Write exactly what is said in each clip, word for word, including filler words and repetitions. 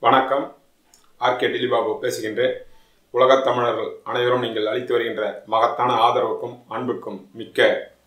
வணக்கம். ஆர்கே டிலிபாபு பேசுகின்றேன். உலகத் தமிழர்கள் அனைவரும் நீங்கள் அளித்து வருகின்ற மகத்தான ஆதரவுக்கும் அன்புக்கும் மிக்க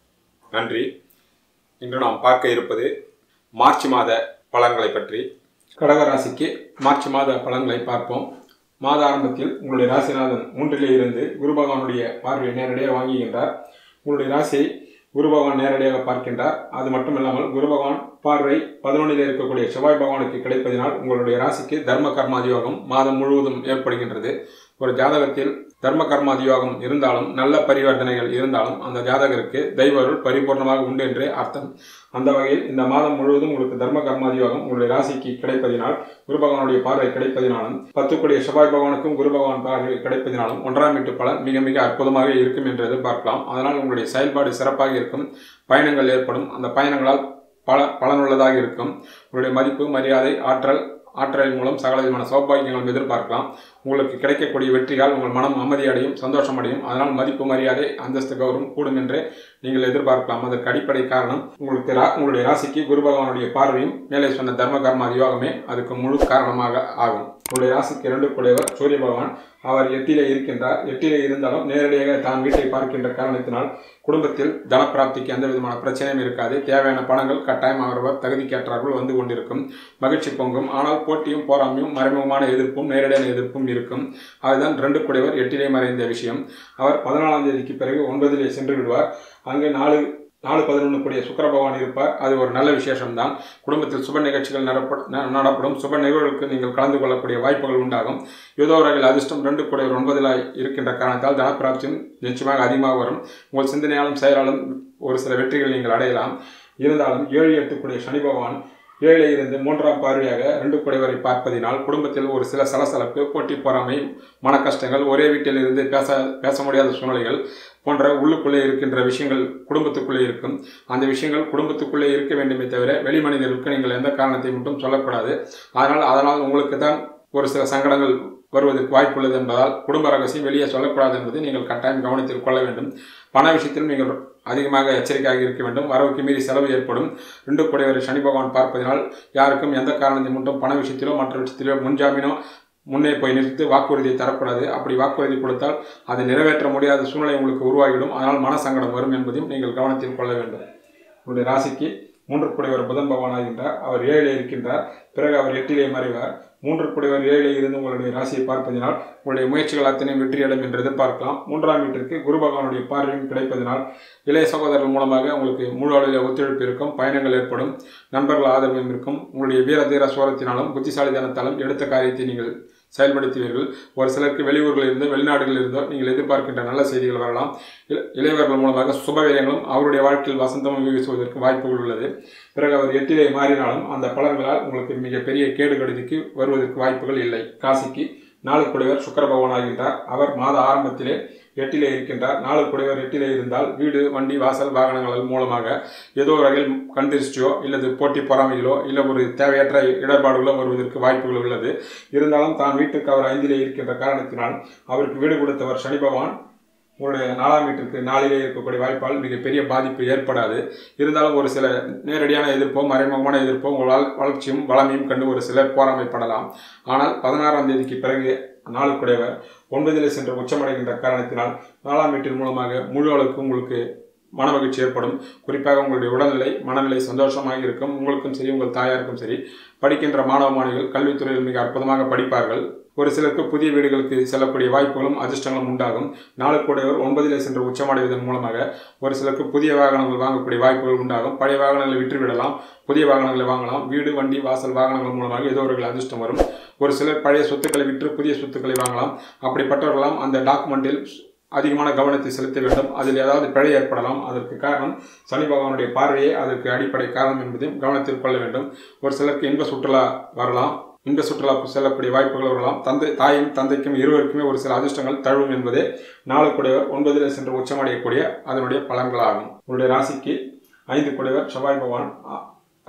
நன்றி. இன்று நாம் பார்க்க இருப்பது மார்ச் மாத பலன்களை பற்றி. கடகராசிக்கு மார்ச் மாத பலன்களை பார்ப்போம். மாத ஆரம்பத்தில் உங்களுடைய ராசிநாதன் மூன்றிலே இருந்து குரு பகவானுடைய பார்வையை நேரடியாக வாங்குகின்றார். உங்களுடைய ராசியை குரு பகவான் நேரடியாக பார்க்கின்றார். அது மட்டுமில்லாமல் குரு பகவான் பார்வை பதினொன்றில் இருக்கக்கூடிய செவ்வாய் பகவானுக்கு கிடைப்பதனால் உங்களுடைய ராசிக்கு தர்ம கர்மாதியோகம் மாதம் முழுவதும் ஏற்படுகின்றது. ஒரு ஜாதகத்தில் தர்ம கர்மாதியோகம் இருந்தாலும் நல்ல பரிவர்த்தனைகள் இருந்தாலும் அந்த ஜாதகருக்கு தெய்வருள் பரிபூர்ணமாக உண்டு என்றே அர்த்தம். அந்த வகையில் இந்த மாதம் முழுவதும் உங்களுக்கு தர்ம கர்மாதியோகம் உங்களுடைய ராசிக்கு கிடைப்பதினால் குரு பகவானுடைய பார்வை கிடைப்பதினாலும் பத்துக்குடைய செவ்வாய் பகவானுக்கும் குரு பகவான் பார்வை கிடைப்பதினாலும் ஒன்றாம் வீட்டு பலன் மிக மிக அற்புதமாக இருக்கும் என்று எதிர்பார்க்கலாம். அதனால் உங்களுடைய செயல்பாடு சிறப்பாக இருக்கும். பயணங்கள் ஏற்படும். அந்த பயணங்களால் பல பலனுள்ளதாக இருக்கும். உங்களுடைய மதிப்பு மரியாதை ஆற்றல் ஆற்றலின் மூலம் சகல விதமான சௌபாகியங்களும் எதிர்பார்க்கலாம். உங்களுக்கு கிடைக்கக்கூடிய வெற்றியால் உங்கள் மனம் அமைதியடையும், சந்தோஷம் அடையும். அதனால் மதிப்பு மரியாதை அந்தஸ்து கௌரவம் கூடும் என்று நீங்கள் எதிர்பார்க்கலாம். அதற்கு அடிப்படை காரணம் உங்களுக்கு உங்களுடைய ராசிக்கு குரு பகவானுடைய பார்வையும் மேலே சொன்ன தர்ம கர்ம யோகமே அதுக்கு முழு காரணமாக ஆகும். உங்களுடைய ராசிக்கு இரண்டு கூடியவர் சூரிய பகவான். அவர் எட்டிலே இருக்கின்றார். எட்டிலே இருந்தாலும் நேரடியாக தான் வீட்டை பார்க்கின்ற காரணத்தினால் குடும்பத்தில் தனப்பிராப்திக்கு எந்த விதமான பிரச்சனையும் இருக்காது. தேவையான பணங்கள் கட்டாயம் அவரவர் தகுதிக்கேற்றார்கள் வந்து கொண்டிருக்கும். மகிழ்ச்சி பொங்கும். ஆனால் போட்டியும் போராமையும் மறைமுகமான எதிர்ப்பும் நேரடியான எதிர்ப்பும் இருக்கும். அதுதான் இரண்டு கூடியவர் எட்டிலே மறைந்த விஷயம். அவர் பதினாலாம் தேதிக்கு பிறகு ஒன்பதிலே சென்று விடுவார். அங்கு நாலு நாலு பதினொன்று கூடிய சுக்கிர பகவான் இருப்பார். அது ஒரு நல்ல விசேஷம்தான். குடும்பத்தில் சுப நிகழ்ச்சிகள் நடப்படும். சுப நிகழ்வுகளுக்கு நீங்கள் கலந்து கொள்ளக்கூடிய வாய்ப்புகள் உண்டாகும். ஏதோ வகையில் அதிர்ஷ்டம் ரெண்டு கூடியவர் ஒன்பதில் இருக்கின்ற காரணத்தால் தனப்பிராப்தியும் நிச்சயமாக அதிகமாக வரும். உங்கள் சிந்தனையாலும் செயலாலும் ஒரு சில வெற்றிகள் நீங்கள் அடையலாம். இருந்தாலும் ஏழு எட்டு கூடிய சனி பகவான் ஏழை இருந்து மூன்றாம் பார்வையாக ரெண்டு குடைவரை பார்ப்பதினால் குடும்பத்தில் ஒரு சில சலசலப்பு, போட்டி பொறாமை, மன கஷ்டங்கள், ஒரே வீட்டில் இருந்து பேச பேச முடியாத சூழ்நிலைகள் போன்ற உள்ளுக்குள்ளே இருக்கின்ற விஷயங்கள் குடும்பத்துக்குள்ளே இருக்கும். அந்த விஷயங்கள் குடும்பத்துக்குள்ளே இருக்க வேண்டுமே தவிர வெளி மனிதர்களுக்கு நீங்கள் எந்த காரணத்தை மட்டும் சொல்லக்கூடாது. அதனால் அதனால் உங்களுக்கு தான் ஒரு சில சங்கடங்கள் வருவதற்கு வாய்ப்புள்ளது என்பதால் குடும்ப ரகசியம் வெளியே சொல்லக்கூடாது என்பதை நீங்கள் கட்டாயம் கவனத்தில் கொள்ள வேண்டும். பண விஷயத்தில் நீங்கள் அதிகமாக எச்சரிக்கையாக இருக்க வேண்டும். வரவுக்கு மீறி செலவு ஏற்படும். ரெண்டு கூடியவரை சனி பகவான் பார்ப்பதனால் யாருக்கும் எந்த காரணத்தை மட்டும் பண விஷயத்திலோ மற்ற விஷயத்திலோ முன்ஜாமீனோ முன்னே போய் நிறுத்தி வாக்குறுதியை தரக்கூடாது. அப்படி வாக்குறுதி கொடுத்தால் அதை நிறைவேற்ற முடியாத சூழ்நிலை உங்களுக்கு உருவாகிடும். அதனால் மன சங்கடம் வரும் என்பதையும் நீங்கள் கவனத்தில் கொள்ள வேண்டும். உங்களுடைய ராசிக்கு மூன்று கூடியவர் புதன் பகவான் ஆகின்றார். அவர் ஏழிலே இருக்கின்றார். பிறகு அவர் எட்டிலே மறைவார். மூன்று கூடியவர் ஏழிலே இருந்து உங்களுடைய ராசியை பார்ப்பதனால் உங்களுடைய முயற்சிகள் அத்தனையும் வெற்றியடையும் என்று எதிர்பார்க்கலாம். மூன்றாம் வீட்டிற்கு குரு பகவானுடைய பார்வையும் கிடைப்பதனால் இளைய சகோதரர்கள் மூலமாக உங்களுக்கு முழு அளவில் ஒத்துழைப்பு இருக்கும். பயணங்கள் ஏற்படும். நண்பர்கள் ஆதரவும் இருக்கும். உங்களுடைய வீர தீர சோரத்தினாலும் புத்திசாலித்தனத்தாலும் எடுத்த காரியத்தை நீங்கள் செயல்படுத்துவீர்கள். ஒரு சிலருக்கு வெளியூர்களில் இருந்து வெளிநாடுகளில் இருந்தோ நீங்கள் எதிர்பார்க்கின்ற நல்ல செய்திகள் வரலாம். இளையவர்கள் மூலமாக சுபவேரியங்களும் அவருடைய வாழ்க்கையில் வசந்தமும் வீசுவதற்கு வாய்ப்புகள் உள்ளது. பிறகு அவர் எட்டிலே மாறினாலும் அந்த பலன்களால் உங்களுக்கு மிகப்பெரிய கேடு கடுதிக்கு வருவதற்கு வாய்ப்புகள் இல்லை. ராசிக்கு நாலு குடைவர் சுக்கிர பகவான் ஆகின்றார். அவர் மாத ஆரம்பத்திலே எட்டிலே இருக்கின்றார். நாலு குடைவர் எட்டிலே இருந்தால் வீடு வண்டி வாசல் வாகனங்கள் மூலமாக ஏதோ ஒரு வகையில் கண்திருஷ்டியோ இல்லது போட்டி பொறாமைகளோ இல்லை ஒரு தேவையற்ற இடர்பாடுகளோ வருவதற்கு வாய்ப்புகள் உள்ளது. இருந்தாலும் தான் வீட்டுக்கு அவர் ஐந்திலே இருக்கின்ற காரணத்தினால் அவருக்கு வீடு கொடுத்தவர் சனி பகவான் உங்களுடைய நாலாம் வீட்டிற்கு நாளிலே இருக்கக்கூடிய வாய்ப்பால் மிகப்பெரிய பாதிப்பு ஏற்படாது. இருந்தாலும் ஒரு சில நேரடியான எதிர்ப்போ மறைமுகமான எதிர்ப்போ உங்களால் வளர்ச்சியும் வளமையும் கண்டு ஒரு சிலர் போராமைப்படலாம். ஆனால் பதினாறாம் தேதிக்கு பிறகு நாலு குடைவர் ஒன்பதிலே சென்று உச்சமடைகின்ற காரணத்தினால் நாலாம் வீட்டின் மூலமாக முழு அளவுக்கு உங்களுக்கு மன மகிழ்ச்சி ஏற்படும். குறிப்பாக உங்களுடைய உடல்நிலை மனநிலை சந்தோஷமாக இருக்கும். உங்களுக்கும் சரி உங்கள் தாயாருக்கும் சரி. படிக்கின்ற மாணவ மாணவிகள் கல்வித்துறையில் மிக அற்புதமாக படிப்பார்கள். ஒரு சிலருக்கு புதிய வீடுகளுக்கு செல்லக்கூடிய வாய்ப்புகளும் அதிர்ஷ்டங்களும் உண்டாகும். நாலு கூடையவர் ஒன்பதிலே சென்று உச்சமடைவதன் மூலமாக ஒரு சிலருக்கு புதிய வாகனங்கள் வாங்கக்கூடிய வாய்ப்புகள் உண்டாகும். பழைய வாகனங்களை விற்றுவிடலாம். புதிய வாகனங்களை வாங்கலாம். வீடு வண்டி வாசல் வாகனங்கள் மூலமாக ஏதோ ஒரு அதிர்ஷ்டம் வரும். ஒரு சிலர் பழைய சொத்துக்களை விற்று புதிய சொத்துக்களை வாங்கலாம். அப்படிப்பட்டவர்களாம் அந்த டாக்குமெண்டில் அதிகமான கவனத்தை செலுத்த வேண்டும். அதில் ஏதாவது பிழை ஏற்படலாம். அதற்கு காரணம் சனி பகவானுடைய பார்வையே அதற்கு அடிப்படை காரணம் என்பதையும் கவனத்தில் கொள்ள வேண்டும். ஒரு சிலருக்கு இன்ப சுற்றுலா வரலாம். இன்ப சுற்றுலா செல்லக்கூடிய வாய்ப்புகள் வரலாம். தந்தை தாயும் தந்தைக்கும் இருவருக்குமே ஒரு சில அதிர்ஷ்டங்கள் தழுவும் என்பதே நாலு கூடையவர் ஒன்பதிலே சென்று உச்சமடையக்கூடிய அதனுடைய பலன்களாகும். உங்களுடைய ராசிக்கு ஐந்து கூடையவர் செவ்வாய் பகவான்.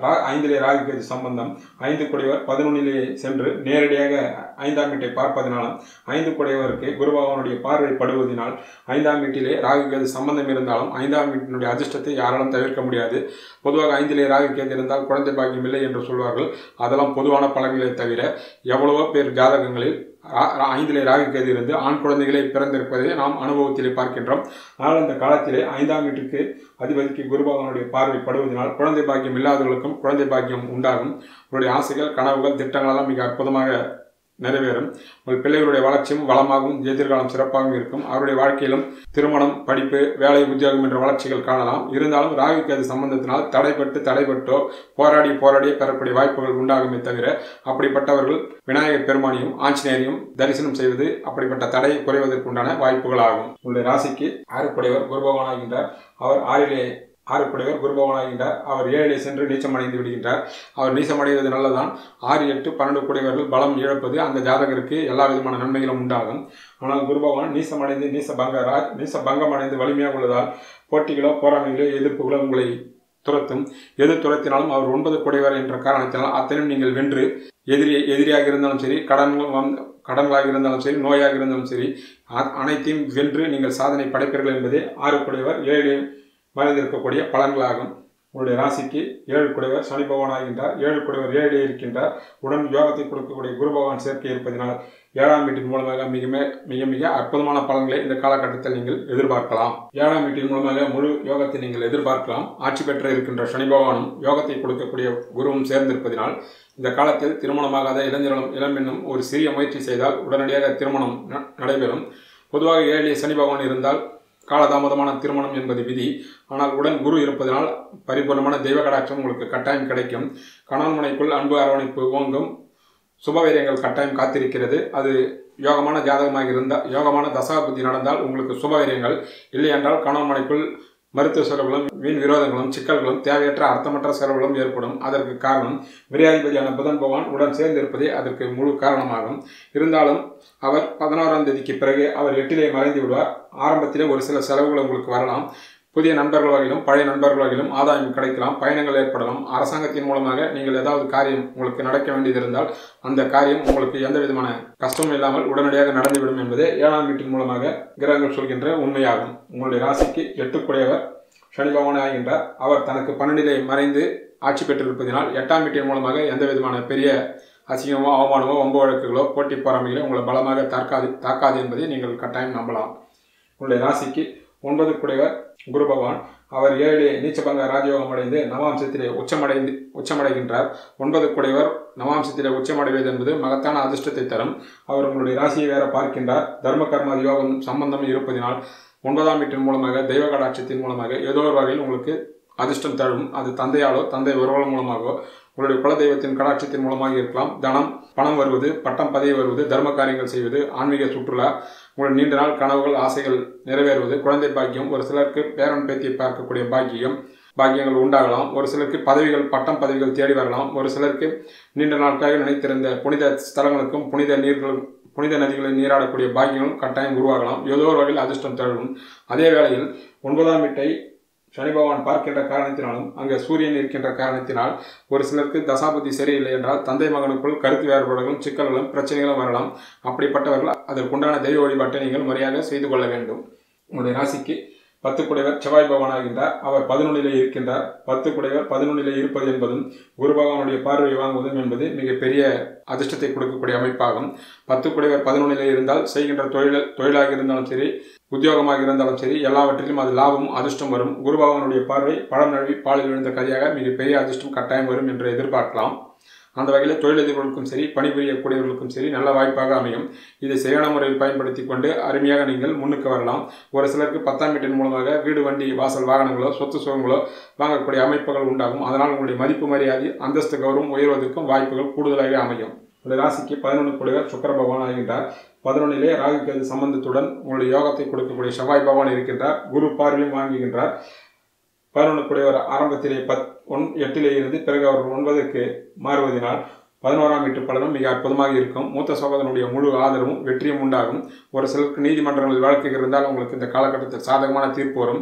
ரா ஐந்திலே ராகு கேது சம்பந்தம். ஐந்து குடையவர் பதினொன்னிலே சென்று நேரடியாக ஐந்தாம் வீட்டை பார்ப்பதனாலும் ஐந்து குடையவருக்கு குரு பகவானுடைய பார்வை படுவதனால் ஐந்தாம் வீட்டிலே ராகு கேது சம்பந்தம் இருந்தாலும் ஐந்தாம் வீட்டினுடைய அதிர்ஷ்டத்தை யாராலும் தவிர்க்க முடியாது. பொதுவாக ஐந்திலே ராகு கேது இருந்தால் குழந்தை பாக்கியம் இல்லை என்று சொல்வார்கள். அதெல்லாம் பொதுவான பலன்களை தவிர எவ்வளவோ பேர் ஜாதகங்களில் ஐந்திலே ராகு கேது இருந்து ஆண் குழந்தைகளை பிறந்திருப்பதை நாம் அனுபவத்திலே பார்க்கின்றோம். ஆனால் இந்த காலத்திலே ஐந்தாம் வீட்டுக்கு அதிபதிக்கு குரு பகவானுடைய பார்வை படுவதனால் குழந்தை பாக்கியம் இல்லாதவர்களுக்கும் குழந்தை பாக்கியம் உண்டாகும். உங்களுடைய ஆசைகள், கனவுகள், திட்டங்களெல்லாம் மிக அற்புதமாக நிறைவேறும். உங்கள் பிள்ளைகளுடைய வளர்ச்சியும் வளமாகவும் எதிர்காலம் சிறப்பாகவும் இருக்கும். அவருடைய வாழ்க்கையிலும் திருமணம், படிப்பு, வேலை, உத்தியோகம் என்ற வளர்ச்சிகள் காணலாம். இருந்தாலும் ராகு கேது சம்பந்தத்தினால் தடைப்பட்டு தடைப்பட்டோ போராடி போராடியே பெறக்கூடிய வாய்ப்புகள் உண்டாகுமே தவிர அப்படிப்பட்டவர்கள் விநாயகர் பெருமானியும் ஆஞ்சநேயரையும் தரிசனம் செய்வது அப்படிப்பட்ட தடையை குறைவதற்குண்டான வாய்ப்புகள் ஆகும். உங்களுடைய ராசிக்கு ஆறுக்குடையவர் குரு பகவான் ஆகின்றார். அவர் ஆறிலே ஆறு குடையவர் குரு பகவான் ஆகின்றார். அவர் ஏழிலே சென்று நீச்சமடைந்து விடுகின்றார். அவர் நீச்சமடைவது நல்லதான். ஆறு எட்டு பன்னெண்டு குடையவர்கள் பலம் இழப்பது அந்த ஜாதகருக்கு எல்லா விதமான நன்மைகளும் உண்டாகும். ஆனால் குரு பகவான் நீசமடைந்து நீச பங்க நீச பங்கம் அடைந்து வலிமையாக உள்ளதால் போட்டிகளோ போராமைகளோ எதிர்ப்புகளோ உங்களை துரத்தும். எது துரத்தினாலும் அவர் ஒன்பது குடையவர் என்ற காரணத்தினால் அத்தனையும் நீங்கள் வென்று எதிரி எதிரியாக இருந்தாலும் சரி, கடன் கடன்களாக இருந்தாலும் சரி, நோயாக இருந்தாலும் சரி, அனைத்தையும் வென்று நீங்கள் சாதனை படைப்பீர்கள் என்பதே ஆறு குடையவர் ஏழு மறைந்திருக்கக்கூடிய பலன்களாகும். உங்களுடைய ராசிக்கு ஏழு குடைவர் சனி பகவான் ஆகின்றார். ஏழு குடைவர் ஏழு இருக்கின்றார். உடன் யோகத்தை கொடுக்கக்கூடிய குரு பகவான் சேர்க்கை இருப்பதனால் ஏழாம் வீட்டின் மூலமாக மிக மிக மிக அற்புதமான பலன்களை இந்த காலகட்டத்தில் நீங்கள் எதிர்பார்க்கலாம். ஏழாம் வீட்டின் மூலமாக முழு யோகத்தை நீங்கள் எதிர்பார்க்கலாம். ஆட்சி பெற்ற இருக்கின்ற சனி பகவானும் யோகத்தை கொடுக்கக்கூடிய குருவும் சேர்ந்திருப்பதனால் இந்த காலத்தில் திருமணமாகாத இளைஞர்களும் இளம்பெண்ணும் ஒரு சிறிய முயற்சி செய்தால் உடனடியாக திருமணம் நடைபெறும். பொதுவாக ஏழிலே சனி பகவான் இருந்தால் காலதாமதமான திருமணம் என்பது விதி. ஆனால் உடன் குரு இருப்பதனால் பரிபூர்ணமான தெய்வ கடாட்சம் உங்களுக்கு கட்டாயம் கிடைக்கும். கணவன் மனைக்குள் அன்பு அரவணைப்பு ஓங்கும். சுபவீரியங்கள் கட்டாயம் காத்திருக்கிறது. அது யோகமான ஜாதகமாக இருந்தால், யோகமான தசாபுத்தி நடந்தால் உங்களுக்கு சுபவீரியங்கள், இல்லை என்றால் கணவன் மனைக்குள் மருத்துவ செலவுகளும் வீண் விரோதங்களும் சிக்கல்களும் தேவையற்ற அர்த்தமற்ற செலவுகளும் ஏற்படும். அதற்கு காரணம் விரையாதிபதியான புதன் பகவான் உடன் சேர்ந்திருப்பதே அதற்கு முழு காரணமாகும். இருந்தாலும் அவர் பதினோராம் தேதிக்கு பிறகு அவர் எட்டிலே மறைந்து விடுவார். ஆரம்பத்திலே ஒரு சில செலவுகள் உங்களுக்கு வரலாம். புதிய நண்பர்கள் வகையிலும் பழைய நண்பர்கள் வகையிலும் ஆதாயம் கிடைக்கலாம். பயணங்கள் ஏற்படலாம். அரசாங்கத்தின் மூலமாக நீங்கள் ஏதாவது காரியம் உங்களுக்கு நடக்க வேண்டியது இருந்தால் அந்த காரியம் உங்களுக்கு எந்த விதமான கஷ்டமும் இல்லாமல் உடனடியாக நடந்துவிடும் என்பதே ஏழாம் வீட்டின் மூலமாக கிரகங்கள் சொல்கின்ற உண்மையாகும். உங்களுடைய ராசிக்கு எட்டுக்குடையவர் சனி பகவான் ஆகின்றார். அவர் தனக்கு பன்னெண்டிலே மறைந்து ஆட்சி பெற்றிருப்பதனால் எட்டாம் வீட்டின் மூலமாக எந்த விதமான பெரிய அசிங்கமோ அவமானமோ வம்பு வழக்குகளோ போட்டி பொறாமைகளோ உங்களை பலமாக தாக்காது தாக்காது என்பதை நீங்கள் கட்டாயம் நம்பலாம். உங்களுடைய ராசிக்கு ஒன்பது குடைவர் குரு பகவான் அவர் ஏழு நீச்சபங்க ராஜயோகம் அடைந்து நவாம்சத்திலே உச்சமடைந்து உச்சமடைகின்றார். ஒன்பது குடைவர் நவாம்சத்திலே உச்சமடைவது என்பது மகத்தான அதிர்ஷ்டத்தை தரும். அவர் உங்களுடைய ராசியை வேற பார்க்கின்றார். தர்ம கர்ம யோகம் சம்பந்தம் இருப்பதினால் ஒன்பதாம் வீட்டின் மூலமாக தெய்வ கடாட்சத்தின் மூலமாக ஏதோ ஒரு வகையில் உங்களுக்கு அதிர்ஷ்டம் தரும். அது தந்தையாலோ தந்தை உறவுகள் மூலமாகவோ உங்களுடைய குலதெய்வத்தின் கடாட்சத்தின் மூலமாக இருக்கலாம். தனம் பணம் வருவது, பட்டம் பதவி வருவது, தர்ம காரியங்கள் செய்வது, ஆன்மீக சுற்றுலா, உங்களுடைய நீண்ட நாள் கனவுகள் ஆசைகள் நிறைவேறுவது, குழந்தை பாக்கியம், ஒரு சிலருக்கு பேரன் பேத்தியை பார்க்கக்கூடிய பாக்கியம் பாக்கியங்கள் உண்டாகலாம். ஒரு சிலருக்கு பதவிகள் பட்டம் பதவிகள் தேடி வரலாம். ஒரு சிலருக்கு நீண்ட நாட்களாக நினைத்திருந்த புனித ஸ்தலங்களுக்கும் புனித நீர்களும் புனித நதிகளில் நீராடக்கூடிய பாக்கியங்களும் கட்டாயம் உருவாகலாம். ஏதோ ஒரு வகையில் அதிர்ஷ்டம் தழுவும். அதே வேளையில் ஒன்பதாம் வீட்டை சனி பகவான் பார்க்கின்ற காரணத்தினாலும் அங்கே சூரியன் இருக்கின்ற காரணத்தினால் ஒரு சிலருக்கு தசாபதி சரியில்லை என்றால் தந்தை மகனுக்குள் கருத்து வேறுபாடுகளும் சிக்கல்களும் பிரச்சனைகளும் வரலாம். அப்படிப்பட்டவர்கள் அதற்குண்டான தெய்வ வழிபாட்டை நீங்கள் முறையாக செய்து கொள்ள வேண்டும். உங்களுடைய ராசிக்கு பத்து குடைவர் செவ்வாய் பகவான் ஆகின்றார். அவர் பதினொன்னிலே இருக்கின்றார். பத்து குடைவர் பதினொன்னிலே இருப்பது என்பதும் குரு பகவானுடைய பார்வை வாங்குவதும் என்பது மிகப்பெரிய அதிர்ஷ்டத்தை கொடுக்கக்கூடிய அமைப்பாகும். பத்து குடைவர் பதினொன்னிலே இருந்தால் செய்கின்ற தொழில் தொழிலாக இருந்தாலும் சரி, உத்தியோகமாக இருந்தாலும் சரி, எல்லாவற்றிலும் அது லாபமும் அதிர்ஷ்டம் வரும். குரு பகவானுடைய பார்வை பழம் நழுவி பாலில் விழுந்த கதையாக மிகப்பெரிய அதிர்ஷ்டம் கட்டாயம் வரும் என்று எதிர்பார்க்கலாம். அந்த வகையில் தொழிலதிபர்களுக்கும் சரி, பணிபுரியக்கூடியவர்களுக்கும் சரி நல்ல வாய்ப்பாக அமையும். இதை சரியான முறையில் பயன்படுத்தி கொண்டு அருமையாக நீங்கள் முன்னுக்கு வரலாம். ஒரு சிலருக்கு பத்தாம் வீட்டின் மூலமாக வீடு, வண்டி, வாசல், வாகனங்களோ சொத்து சுகங்களோ வாங்கக்கூடிய அமைப்புகள் உண்டாகும். அதனால் உங்களுடைய மதிப்பு மரியாதை, அந்தஸ்து, கௌரவம் உயர்வதற்கும் வாய்ப்புகள் கூடுதலாக அமையும். உங்களுடைய ராசிக்கு பதினொன்று குடைவர் சுக்கிர பகவான் ஆகின்றார். பதினொன்னிலே ராகு கேது சம்பந்தத்துடன் உங்களுடைய யோகத்தை கொடுக்கக்கூடிய செவ்வாய் பகவான் இருக்கின்றார். குரு பார்வையும் வாங்குகின்றார். பதினொன்று குடைவர் ஆரம்பத்திலே பத் ஒன் எட்டிலே இருந்து பிறகு அவர் ஒன்பதுக்கு மாறுவதனால் பதினோராம் வீட்டு பலனும் மிக அற்புதமாக இருக்கும். மூத்த சகோதரனுடைய முழு ஆதரவும் வெற்றியும் உண்டாகும். ஒரு சிலருக்கு நீதிமன்றங்களில் வழக்குகள் இருந்தால் உங்களுக்கு இந்த காலகட்டத்தில் சாதகமான தீர்ப்பு வரும்.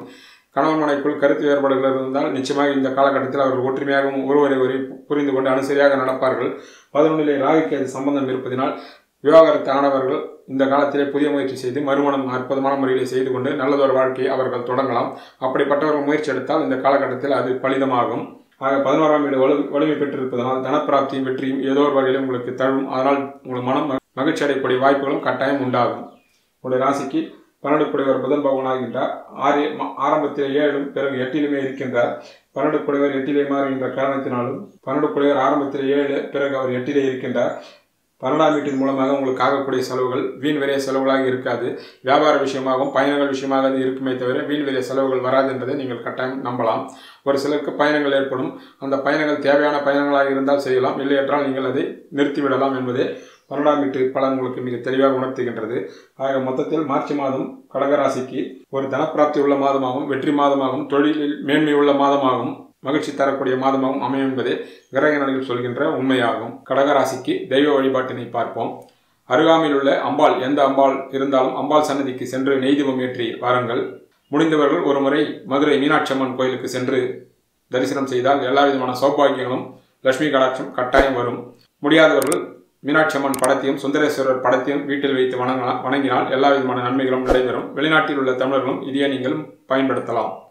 கணவன் மனைக்குள் கருத்து வேறுபாடுகள் இருந்தால் நிச்சயமாக இந்த காலகட்டத்தில் அவர்கள் ஒற்றுமையாகவும் ஒருவரை ஒரு புரிந்து கொண்டு அனுசரியாக நடப்பார்கள். பதினொன்றிலே ராகுக்கு அது சம்பந்தம் இருப்பதனால் விவாகரத்து ஆனவர்கள் இந்த காலத்திலே புதிய முயற்சி செய்து மறுமணம் அற்புதமான முறையிலே செய்து கொண்டு நல்லதொரு வாழ்க்கையை அவர்கள் தொடங்கலாம். அப்படிப்பட்டவர்கள் முயற்சி எடுத்தால் இந்த காலகட்டத்தில் அது பலிதமாகும். ஆக பதினோராம் வீடு வலு வலிமை பெற்றிருப்பதனால் தனப்பிராப்தியும் வெற்றியும் ஏதோ ஒரு வகையில் உங்களுக்கு தழுவும். அதனால் உங்கள் மனம் மகிழ்ச்சி அடையக்கூடிய வாய்ப்புகளும் கட்டாயம் உண்டாகும். உங்களுடைய ராசிக்கு பன்னெண்டுக்குடையவர் புதன் பகவானாகின்றார். ஆறு ஆரம்பத்தில் ஏழும் பிறகு எட்டிலுமே இருக்கின்றார். பன்னெண்டுக்குடையவர் எட்டிலே மாறுகின்ற காரணத்தினாலும் பன்னெண்டுக்குடையவர் ஆரம்பத்தில் ஏழு பிறகு அவர் எட்டிலே இருக்கின்றார். பன்னெண்டாம் வீட்டின் மூலமாக உங்களுக்கு ஆகக்கூடிய செலவுகள் வீண் விரைய செலவுகளாக இருக்காது. வியாபார விஷயமாகவும் பயணங்கள் விஷயமாக இருக்குமே தவிர வீண் விரைய செலவுகள் வராது என்பதை நீங்கள் கட்டாயம் நம்பலாம். ஒரு சிலருக்கு பயணங்கள் ஏற்படும். அந்த பயணங்கள் தேவையான பயணங்களாக இருந்தால் செய்யலாம், இல்லையென்றால் நீங்கள் அதை நிறுத்திவிடலாம் என்பதே பன்னெண்டாம் வீட்டு பலன் உங்களுக்கு மிக தெளிவாக உணர்த்துகின்றது. ஆக மொத்தத்தில் மார்ச் மாதம் கடகராசிக்கு ஒரு தனப்பிராப்தி உள்ள மாதமாகவும் வெற்றி மாதமாகவும் தொழிலில் மேன்மை உள்ள மாதமாகவும் மகிழ்ச்சி தரக்கூடிய மாதமாகவும் அமையும் என்பதே கிரக நிலையில் சொல்கின்ற உண்மையாகும். கடகராசிக்கு தெய்வ வழிபாட்டினை பார்ப்போம். அருகாமையில் உள்ள அம்பாள், எந்த அம்பாள் இருந்தாலும் அம்பாள் சன்னதிக்கு சென்று நெய்தீபம் ஏற்றி வாருங்கள். முடிந்தவர்கள் ஒரு முறை மதுரை மீனாட்சி அம்மன் கோயிலுக்கு சென்று தரிசனம் செய்தால் எல்லா விதமான சௌபாகியங்களும் லட்சுமி கடாட்சம் கட்டாயம் வரும். முடியாதவர்கள் மீனாட்சி அம்மன் படத்தையும் சுந்தரேஸ்வரர் படத்தையும் வீட்டில் வைத்து வணங்கினால் வணங்கினால் எல்லா விதமான நன்மைகளும் நடைபெறும். வெளிநாட்டில் உள்ள தமிழர்களும் இதையே நீங்கள் பயன்படுத்தலாம்.